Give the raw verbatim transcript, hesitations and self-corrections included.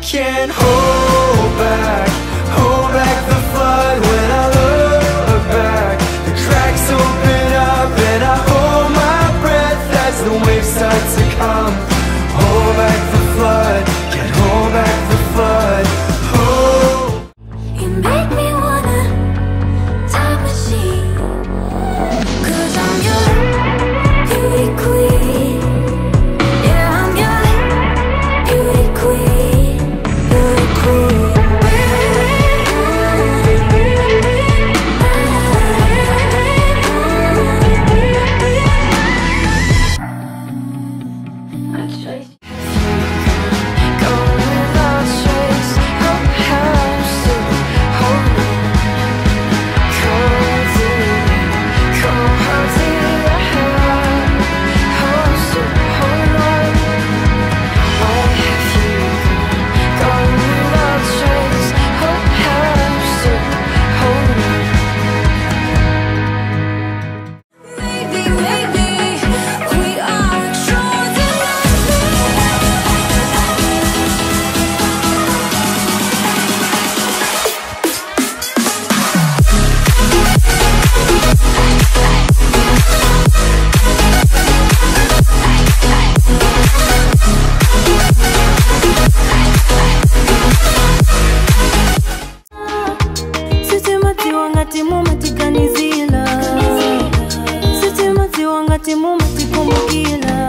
can't hold back, hold back the flood. When I look back, the cracks open up and I hold my breath as the waves start to come. Hold back the flood, can't hold back the flood. Oh, You make me wanna time machine, 'cause I'm your beauty queen. Yeah, I'm your beauty queen, beauty queen. I chase going without trace. Hope helps to hold me. Cozy, cozy, helps to hold on. Why have you gone without trace? Hope helps to hold me. Maybe, maybe we are chosen. Sitemati wangati mumatikanizila, sitemati wangati mumatikumukila.